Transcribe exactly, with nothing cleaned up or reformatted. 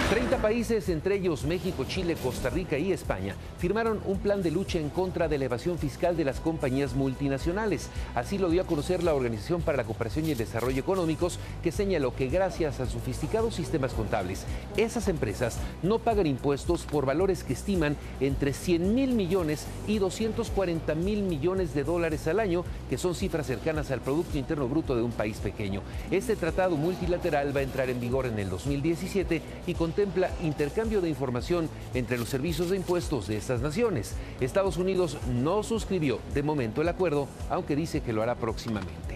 treinta países, entre ellos México, Chile, Costa Rica y España, firmaron un plan de lucha en contra de la evasión fiscal de las compañías multinacionales. Así lo dio a conocer la Organización para la Cooperación y el Desarrollo Económicos, que señaló que gracias a sofisticados sistemas contables, esas empresas no pagan impuestos por valores que estiman entre cien mil millones y doscientos cuarenta mil millones de dólares al año, que son cifras cercanas al Producto Interno Bruto de un país pequeño. Este tratado multilateral va a entrar en vigor en el dos mil diecisiete y contempla intercambio de información entre los servicios de impuestos de estas naciones. Estados Unidos no suscribió de momento el acuerdo, aunque dice que lo hará próximamente.